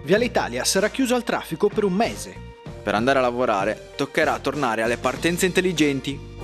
Viale Italia sarà chiuso al traffico per un mese. Per andare a lavorare toccherà tornare alle partenze intelligenti.